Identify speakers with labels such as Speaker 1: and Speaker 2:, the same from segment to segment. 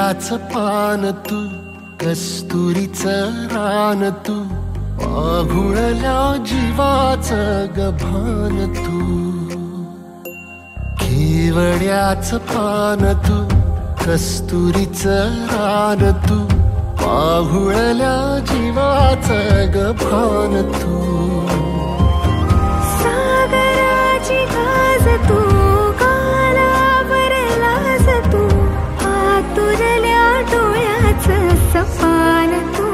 Speaker 1: केवड्याचं पान तू, कस्तुरीचं रान तू, आघुळल्या जीवाचं गभान तू. केवड्याचं पान तू, कस्तुरीचं रान तू, आघुळल्या जीवाचं गभान तू.
Speaker 2: सागराची गाज तू, गालावरलाज तू, आतुरल्या डोळ्याचं सपान तू.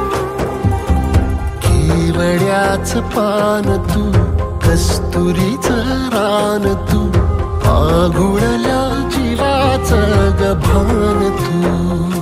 Speaker 1: केवड्याचं पान तू, कस्तुरीचं रान तू, आघुळल्या जीवाचं गभान तू.